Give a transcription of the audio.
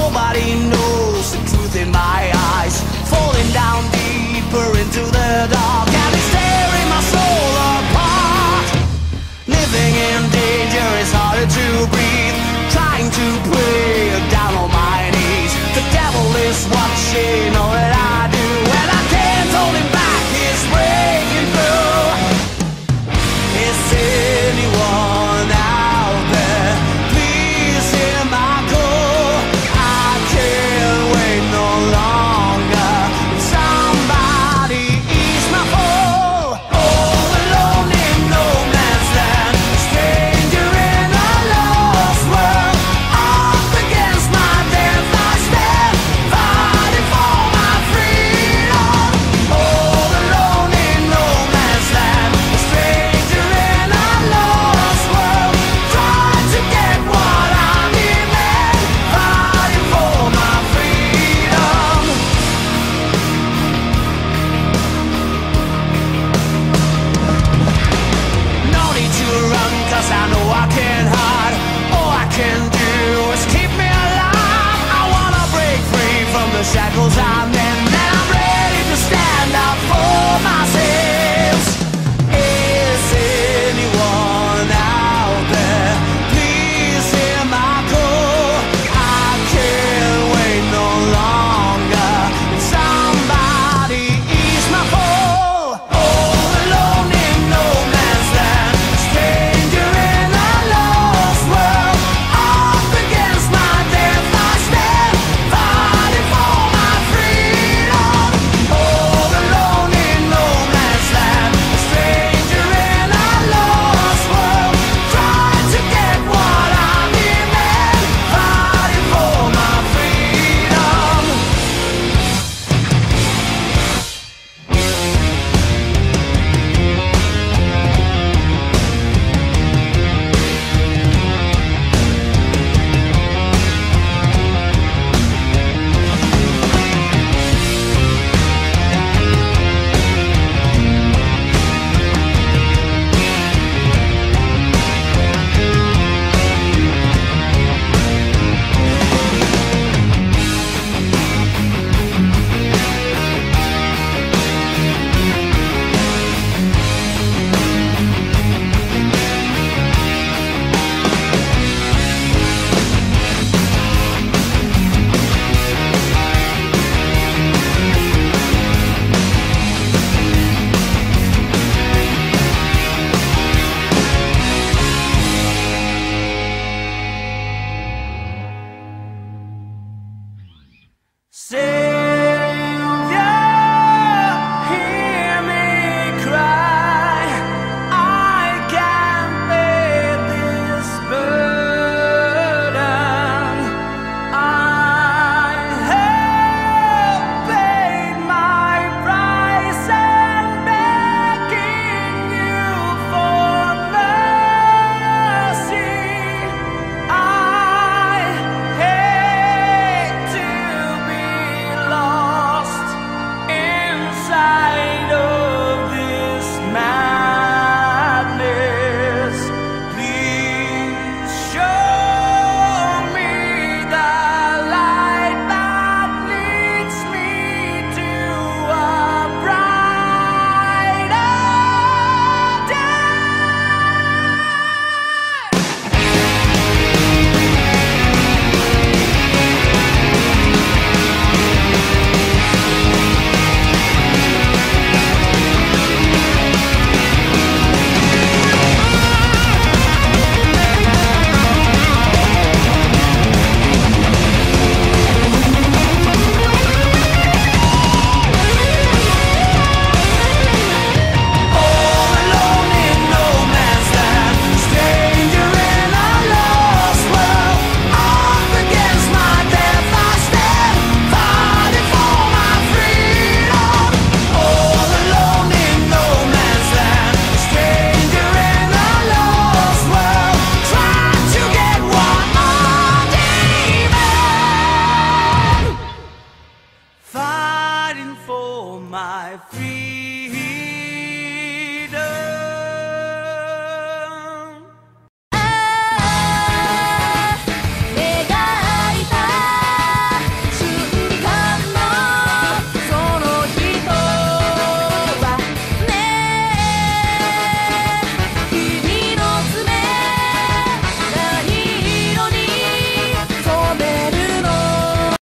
Nobody knows the truth in my eyes, falling down deeper into the dark, and it's tearing my soul apart. Living in danger is harder to breathe, trying to pray down on my knees. The devil is watching all that I do, and I can't hold him back, he's breaking through. Is anyone out there? Please hear my call. I can't wait no longer. Somebody ease my fall. All alone in no man's land, stranger in a lost world. Up against my death I stand, fighting for my freedom. All alone in no man's land, stranger in a lost world, trying to get what I demand, fighting for my freedom. No need to run, 'cause I know I can't hide. All I can do is keep me alive. I wanna break free from the shackles I'm in, and I'm ready to stand up for myself. Is anyone out there? Please hear my call. I can't wait no longer. Somebody ease my fall. All alone in no man's land, stranger in a lost world. Up against my death I stand, fighting for my freedom. All alone in no man's land, stranger in a lost world, trying to get what I demand, fighting for my freedom. Savior, hear me cry. I can't bear this burden. I have paid my price and begging you for mercy. I hate to be lost inside of this madness. Please show me the light that leads me to a brighter day. All alone in no man's land, stranger in a lost world. Up against my death I stand, fighting for my freedom. All alone in no man's land, stranger in a lost world, trying to get what I demand, fighting for my freedom.